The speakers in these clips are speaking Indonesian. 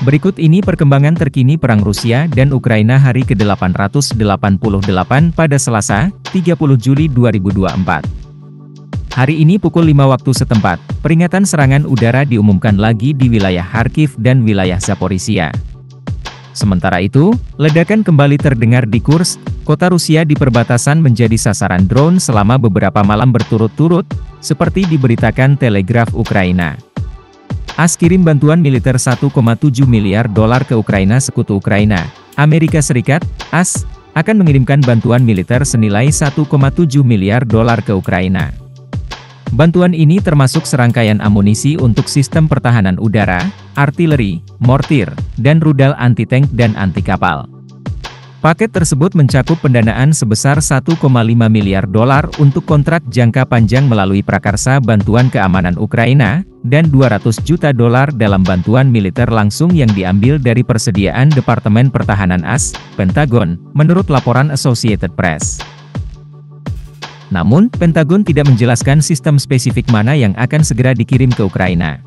Berikut ini perkembangan terkini Perang Rusia dan Ukraina hari ke-888 pada Selasa, 30 Juli 2024. Hari ini pukul 5 waktu setempat, peringatan serangan udara diumumkan lagi di wilayah Kharkiv dan wilayah Zaporizhia. Sementara itu, ledakan kembali terdengar di Kursk, kota Rusia di perbatasan menjadi sasaran drone selama beberapa malam berturut-turut, seperti diberitakan Telegraf Ukraina. AS kirim bantuan militer 1,7 miliar dolar ke Ukraina. Sekutu Ukraina, Amerika Serikat, AS, akan mengirimkan bantuan militer senilai 1,7 miliar dolar ke Ukraina. Bantuan ini termasuk serangkaian amunisi untuk sistem pertahanan udara, artileri, mortir, dan rudal anti-tank dan anti-kapal. Paket tersebut mencakup pendanaan sebesar 1,5 miliar dolar untuk kontrak jangka panjang melalui Prakarsa Bantuan Keamanan Ukraina, dan 200 juta dolar dalam bantuan militer langsung yang diambil dari persediaan Departemen Pertahanan AS, Pentagon, menurut laporan Associated Press. Namun, Pentagon tidak menjelaskan sistem spesifik mana yang akan segera dikirim ke Ukraina.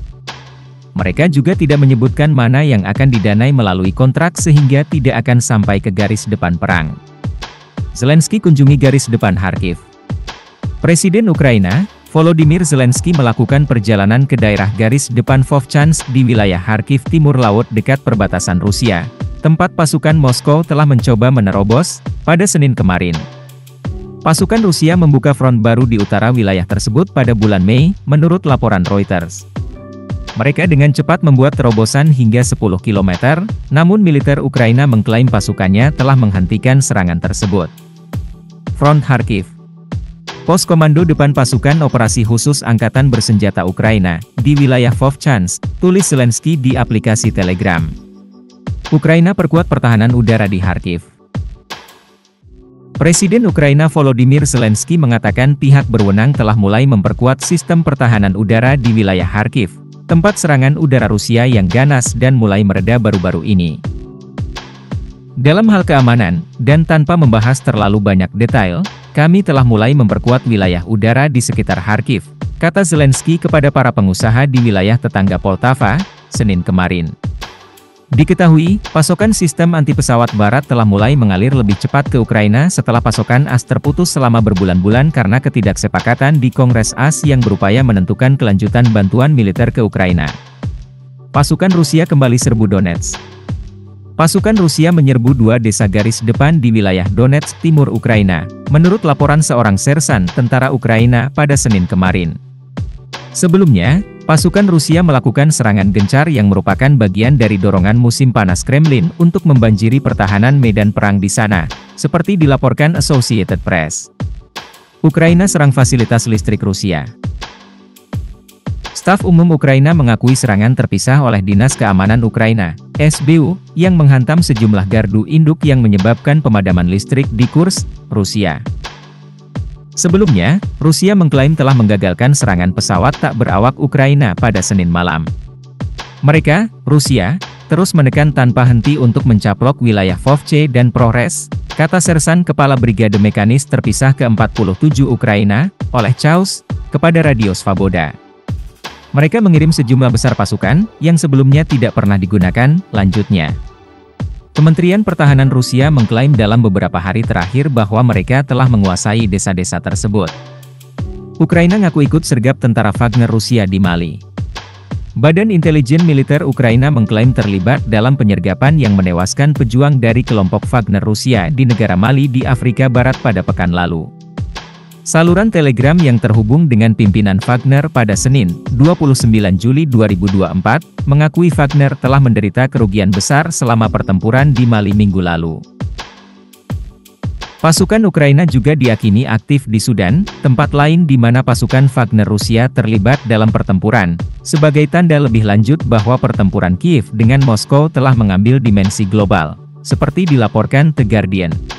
Mereka juga tidak menyebutkan mana yang akan didanai melalui kontrak sehingga tidak akan sampai ke garis depan perang. Zelensky kunjungi garis depan Kharkiv. Presiden Ukraina, Volodymyr Zelensky melakukan perjalanan ke daerah garis depan Vovchansk di wilayah Kharkiv Timur Laut dekat perbatasan Rusia, tempat pasukan Moskow telah mencoba menerobos pada Senin kemarin. Pasukan Rusia membuka front baru di utara wilayah tersebut pada bulan Mei, menurut laporan Reuters. Mereka dengan cepat membuat terobosan hingga 10 km, namun militer Ukraina mengklaim pasukannya telah menghentikan serangan tersebut. Front Kharkiv. Pos komando depan pasukan operasi khusus Angkatan Bersenjata Ukraina, di wilayah Vovchansk, tulis Zelensky di aplikasi Telegram. Ukraina perkuat pertahanan udara di Kharkiv. Presiden Ukraina Volodymyr Zelensky mengatakan pihak berwenang telah mulai memperkuat sistem pertahanan udara di wilayah Kharkiv, tempat serangan udara Rusia yang ganas dan mulai mereda baru-baru ini. Dalam hal keamanan, dan tanpa membahas terlalu banyak detail, kami telah mulai memperkuat wilayah udara di sekitar Kharkiv, kata Zelensky kepada para pengusaha di wilayah tetangga Poltava, Senin kemarin. Diketahui, pasokan sistem anti-pesawat barat telah mulai mengalir lebih cepat ke Ukraina setelah pasokan AS terputus selama berbulan-bulan karena ketidaksepakatan di Kongres AS yang berupaya menentukan kelanjutan bantuan militer ke Ukraina. Pasukan Rusia kembali serbu Donetsk. Pasukan Rusia menyerbu 2 desa garis depan di wilayah Donetsk, timur Ukraina, menurut laporan seorang sersan tentara Ukraina pada Senin kemarin. Sebelumnya, pasukan Rusia melakukan serangan gencar yang merupakan bagian dari dorongan musim panas Kremlin untuk membanjiri pertahanan medan perang di sana, seperti dilaporkan Associated Press. Ukraina serang fasilitas listrik Rusia. Staf Umum Ukraina mengakui serangan terpisah oleh Dinas Keamanan Ukraina, SBU, yang menghantam sejumlah gardu induk yang menyebabkan pemadaman listrik di Kursk, Rusia. Sebelumnya, Rusia mengklaim telah menggagalkan serangan pesawat tak berawak Ukraina pada Senin malam. Mereka, Rusia, terus menekan tanpa henti untuk mencaplok wilayah Vovche dan Prores, kata sersan Kepala Brigade Mekanis Terpisah ke-47 Ukraina, Oleh Chaus, kepada Radio Svaboda. Mereka mengirim sejumlah besar pasukan, yang sebelumnya tidak pernah digunakan, lanjutnya. Kementerian Pertahanan Rusia mengklaim dalam beberapa hari terakhir bahwa mereka telah menguasai desa-desa tersebut. Ukraina ngaku ikut sergap tentara Wagner Rusia di Mali. Badan Intelijen Militer Ukraina mengklaim terlibat dalam penyergapan yang menewaskan pejuang dari kelompok Wagner Rusia di negara Mali di Afrika Barat pada pekan lalu. Saluran Telegram yang terhubung dengan pimpinan Wagner pada Senin, 29 Juli 2024, mengakui Wagner telah menderita kerugian besar selama pertempuran di Mali minggu lalu. Pasukan Ukraina juga diyakini aktif di Sudan, tempat lain di mana pasukan Wagner Rusia terlibat dalam pertempuran, sebagai tanda lebih lanjut bahwa pertempuran Kiev dengan Moskow telah mengambil dimensi global, seperti dilaporkan The Guardian.